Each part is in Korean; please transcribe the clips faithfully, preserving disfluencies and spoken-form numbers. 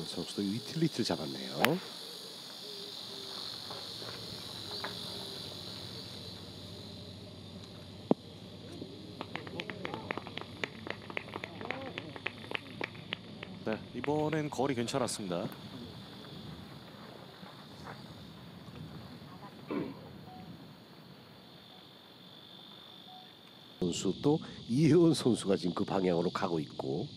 선수도 유틸리티를 잡았네요. 네, 이번엔 거리 괜찮았습니다. 선수 또 이혜원 선수가 지금 그 방향으로 가고 있고.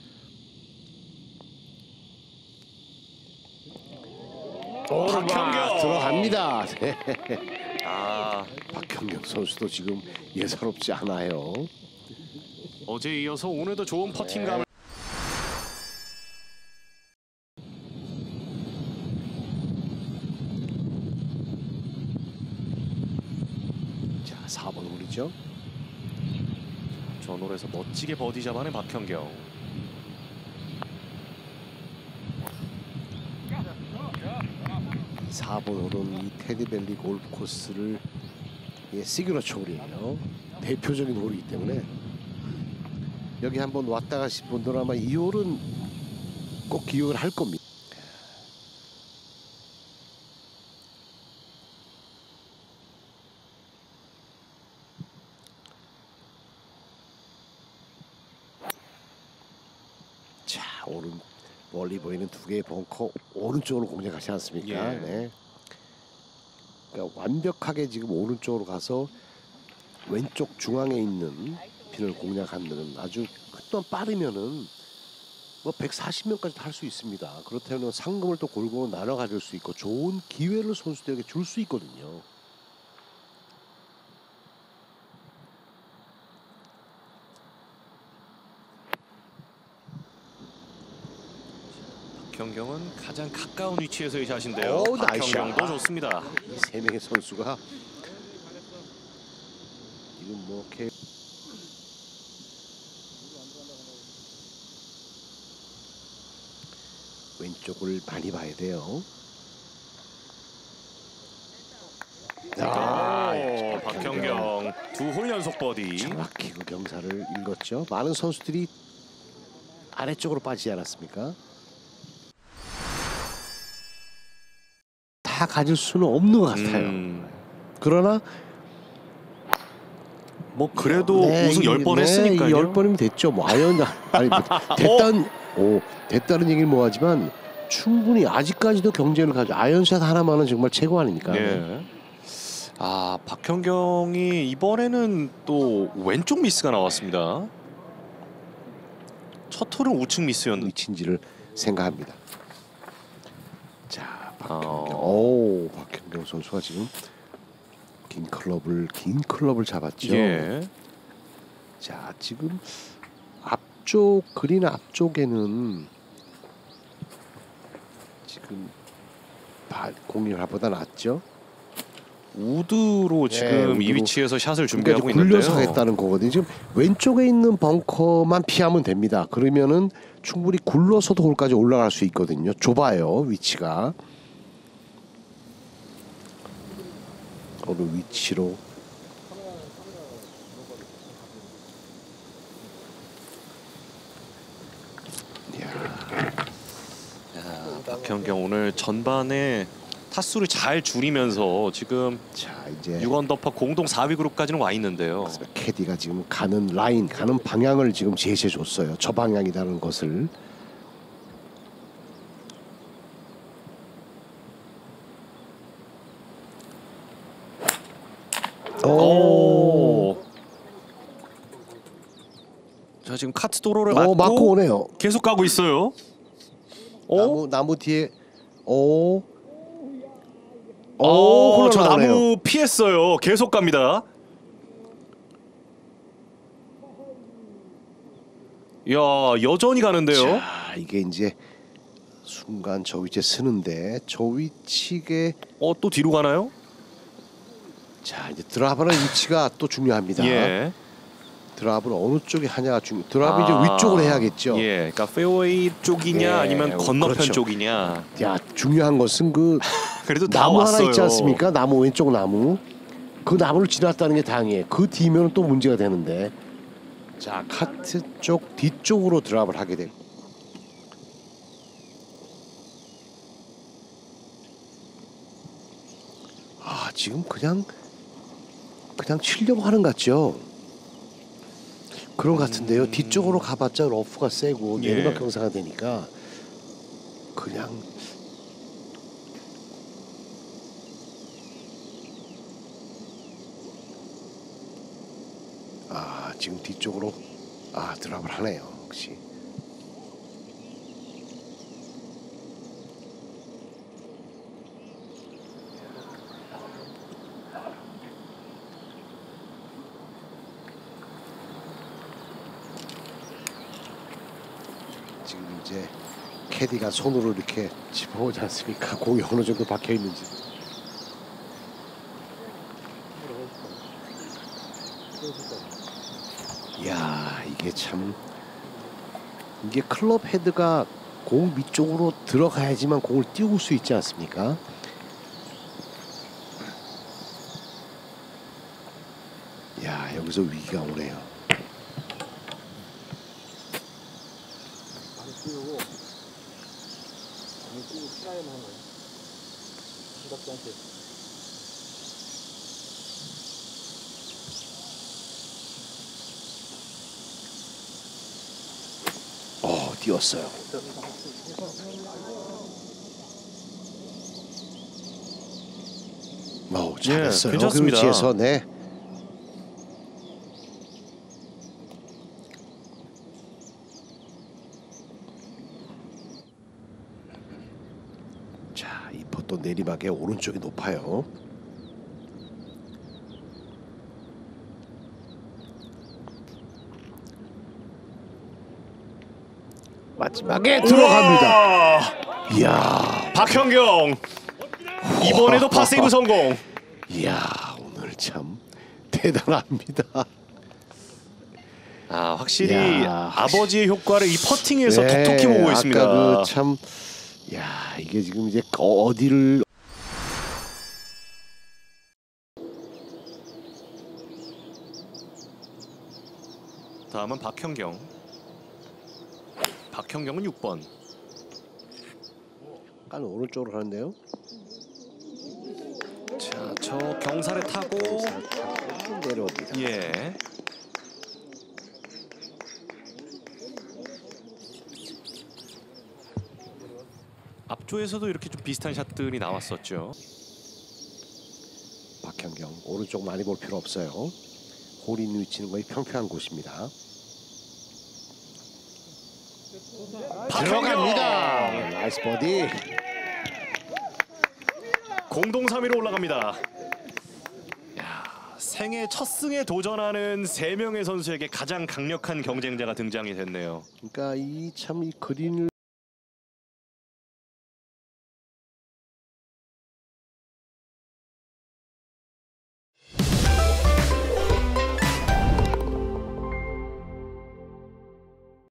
박현경 들어갑니다. 네. 아, 박현경 선수도 지금 예사롭지 않아요. 어제 이어서 오늘도 좋은 퍼팅감을. 자, 사 번 홀이죠. 전홀에서 멋지게 버디 잡아낸 박현경. 사 번 홀은 이 테디밸리 골프 코스를 예, 시그너처 홀이에요. 대표적인 홀이기 때문에 여기 한번 왔다 가신 분들은 아마 이 홀은 꼭 기억을 할 겁니다. 자, 오른 멀리 보이는 두 개의 벙커 오른쪽으로 공략하지 않습니까? 예. 네. 그러니까 완벽하게 지금 오른쪽으로 가서 왼쪽 중앙에 있는 핀을 공략하는 아주 좀 빠르면은 뭐 백사십 명까지 탈 수 있습니다. 그렇다면 상금을 또 골고루 나눠 가질 수 있고 좋은 기회를 선수들에게 줄 수 있거든요. 박현경은 가장 가까운 위치에서의 샷인데요. 오, 박현경도 나이스. 좋습니다. 이 세 명의 선수가 지금 뭐 이렇게 왼쪽을 많이 봐야 돼요. 아, 오, 박현경 두 홀 연속 버디. 정확히 그 경사를 읽었죠. 많은 선수들이 아래쪽으로 빠지지 않았습니까? 다 가질 수는 없는 것 같아요. 음, 그러나 뭐 그래도 네, 우승 열 번 네, 했으니까요. 열 번이면 됐죠. 뭐 아연 아니 뭐 됐다는 오 됐다는 얘기는 뭐하지만 충분히 아직까지도 경쟁을 가지고 아연샷 하나만은 정말 최고 아닙니까? 네. 아, 박현경이 이번에는 또 왼쪽 미스가 나왔습니다. 첫 홀은 우측 미스였는데. 위치인지를 생각합니다. 자, 박현경. 어. 오, 박현경 선수가 지금 긴 클럽을 긴 클럽을 잡았죠. 예. 자, 지금 앞쪽 그린 앞쪽에는 지금 공략보다 낫죠. 우드로 지금 네, 우드로. 이 위치에서 샷을 그러니까 준비하고 이제 굴려서 있는데요. 하겠다는 거거든요. 지금 왼쪽에 있는 벙커만 피하면 됩니다. 그러면은 충분히 굴러서도 홀까지 올라갈 수 있거든요. 좁아요, 위치가. 어느 위치로 야, 박현경 오늘 전반에 타수를 잘 줄이면서 지금 자, 이제 육 언더파 공동 사 위 그룹까지는 와 있는데요. 캐디가 지금 가는 라인, 가는 방향을 지금 제시해 줬어요. 저 방향이라는 것을. 오. 자, 지금 카트 도로를 오, 맞고, 맞고 오네요. 계속 가고 있어요. 오. 나무 나무 뒤에 오. 오, 오, 저 흘러나오네요. 나무 피했어요. 계속 갑니다. 이야, 여전히 가는데요. 자, 이게 이제 순간 저 위치에 쓰는데 저 위치에 어, 또 뒤로 가나요? 자, 이제 드랍하는 위치가 또 중요합니다. 예. 드랍을 어느 쪽에 하냐가 중요. 드랍이 아, 이제 위쪽으로 해야겠죠. 예, 그러니까 페어웨이 쪽이냐 예, 아니면 건너편 그렇죠. 쪽이냐. 야, 중요한 것은 그 그래도 다 나무 왔어요. 하나 있지 않습니까? 나무 왼쪽 나무. 그 나무를 지났다는 게 당해. 그 뒤면 또 문제가 되는데. 자, 카트 쪽 뒤쪽으로 드랍을 하게 되고. 지금 그냥 그냥 치려고 하는 것 같죠. 그런 것 같은데요. 음. 뒤쪽으로 가봤자 러프가 세고 예. 내리막 경사가 되니까 그냥 아 지금 뒤쪽으로 아 드랍을 하네요. 역시. 지금 이제 캐디가 손으로 이렇게 짚어보지 않습니까? 공이 어느 정도 박혀 있는지. 이야 이게 참 이게 클럽 헤드가 공 밑쪽으로 들어가야지만 공을 띄울 수 있지 않습니까? 야 여기서 위기가 오네요. 띄우고 안 띄우고 트라이만 하는 거예요. 생각지 않게. 어 띄웠어요. 어 잘했어요. 예, 괜찮습니다. 그 위치에서 네. 자, 이 퍼또 내리막의 오른쪽이 높아요. 마지막에 들어갑니다. 이야, 박현경 이번에도 파세이브 성공. 이야, 오늘 참 대단합니다. 아 확실히 야, 아버지의 효과를 이 퍼팅에서 네, 톡톡히 보고 있습니다. 아까 그 참, 야 이게 지금 이제 어디를 다음은 박현경. 박현경은 육 번. 약간 오른쪽으로 가는데요. 자, 저 경사를 타고 살짝 내려옵니다. 예. 앞조에서도 이렇게 좀 비슷한 샷들이 나왔었죠. 박현경 오른쪽 많이 볼 필요 없어요. 홀이 있는 위치는 거의 평평한 곳입니다. 들어갑니다. 나이스 버디. 공동 삼 위로 올라갑니다. 야, 생애 첫 승에 도전하는 세 명의 선수에게 가장 강력한 경쟁자가 등장이 됐네요. 그러니까 이 참 이 그린을